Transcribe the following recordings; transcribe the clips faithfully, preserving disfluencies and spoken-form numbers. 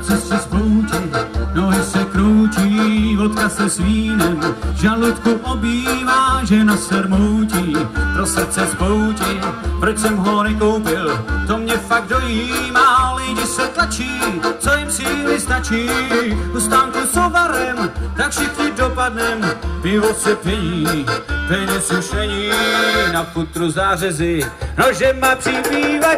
cestě spoutí, nohy se kroutí, vodka se s vínem, žaludku obývá, žena se rmoutí, pro srdce spoutí, proč jsem ho nekoupil, to mě fakt dojímá, lidi se tlačí, co jim síly stačí, u stánku s ovarem, tak všichni dopadnem, pivo se pění, peněz už není, na futru zářezy, nožema přibývaj,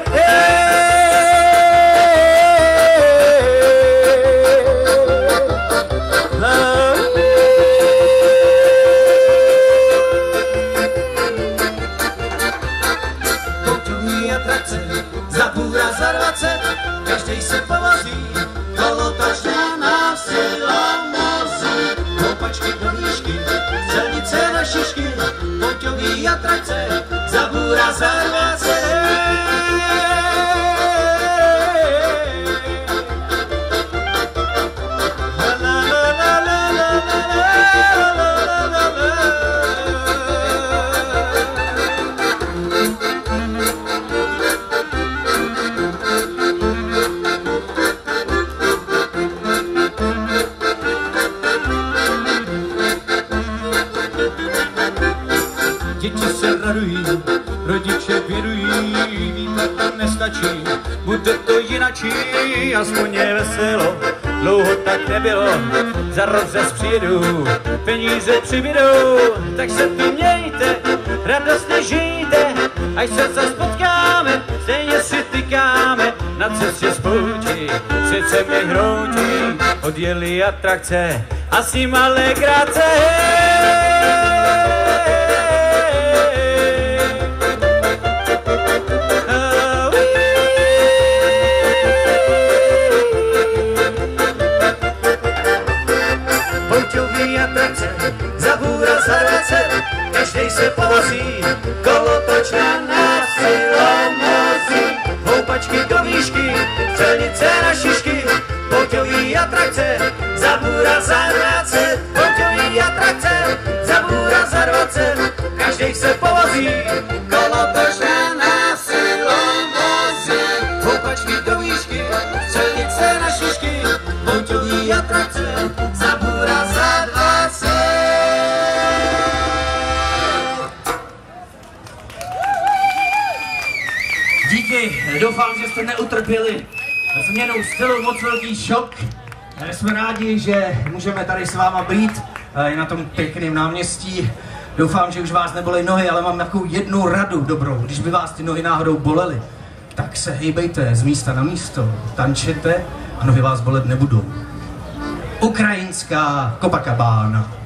za bůra za dvacet, každej se povozí, kolotočná nás silomozí, houpačky do výšky, celnice na šišky, poťový atrakce, za bůra za dvacet. Děti se radují, rodiče věrují, víme, to nestačí, bude to jinačí, aspoň je veselo, dlouho tak nebylo, za rok zas přijedu, peníze přibydou, tak se tu mějte, radostně žijte, až se zas potkáme, stejně si tykáme, na cestě spoutí, přece mi hroutí, odjeli atrakce a s ním ale gráce. Za bůra za dvacet, každej se povozí, kolotočná nás silomozí, houpačky do výšky, střelnice na šišky, poťový atrakce, za bůra za dvacet, poťový atrakce, za bůra za dvacet, každej se povozí, kolotočná nás silomozí, houpačky do výšky, střelnice na šišky, poťový atrakce, za bůra za dvacet. Díky, doufám, že jste neutrpěli změnou stylu, moc velký šok. Jsme rádi, že můžeme tady s váma být na tom pěkném náměstí. Doufám, že už vás nebolí nohy, ale mám takovou jednu radu dobrou. Když by vás ty nohy náhodou bolely, tak se hejbejte z místa na místo, tančete a nohy vás bolet nebudou. Ukrajinská Copacabana.